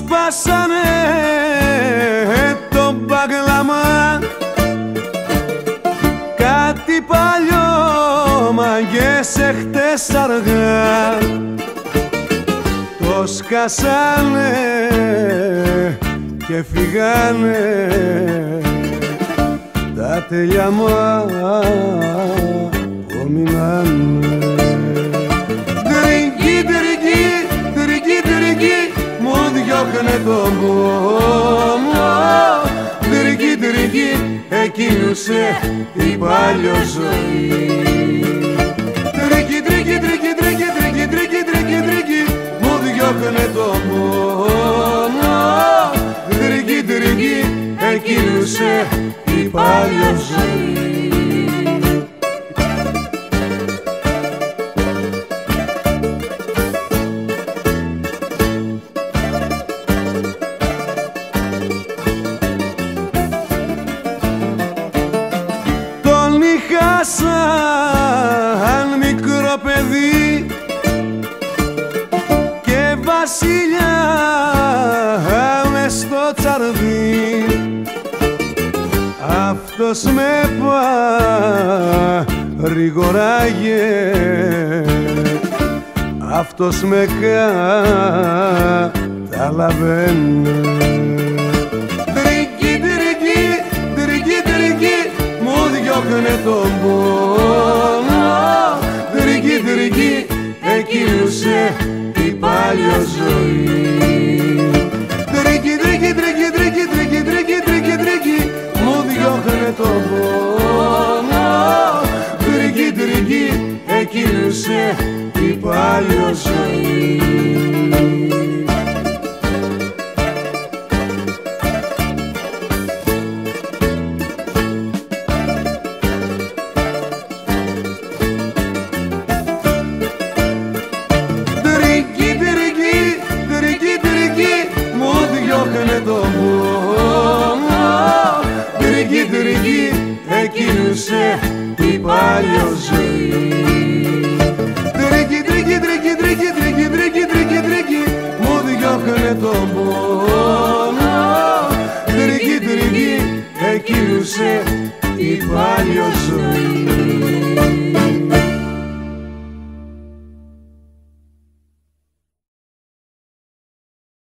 σπάσανε το μπαγλαμά, κάτι παλιό μαγιές εχτες αργά το σκάσανε και φυγάνε τα τέλεια μου που μείνανε. Τριγί, τριγί, τριγί, τριγί μου διώχνε τον πόνο. Τριγί, τριγί εκκίνουσε η παλιό ζωή. Τριγί, τριγί, τριγί, τριγί, τριγί, τριγί, τριγί, τριγί μου διώχνε τον πόνο. Τριγί, τριγί εκκίνουσε η παλιό ζωή. Τον είχα σαν μικρό παιδί και βασιλιά μες στο τσαρδί. Αυτός με παρηγοράγε, αυτός με καταλαβαίνε. Τριγί, τριγί, τριγί, τριγί μου διώχνε τον πόνο. Τριγί, τριγί εκκίνουσε η παλιό ζωή. Τριγί, τριγί, τριγί, τριγί, τριγί, τριγί, τριγί, τριγί μου διώχνε τον πόνο. Τριγί, τριγί εκκίνουσε η παλιό ζωή. Τριγί, τριγί, τριγί, τριγί μου διώχνε τον πόνο. Τριγί, τριγί εκκίνουσε η παλιό ζωή. Τριγί, τριγί, τριγί, τριγί, τριγί, τριγί, τριγί, τριγί μου διώχνε τον πόνο. Τριγί, τριγί εκκίνουσε η παλιό ζωή.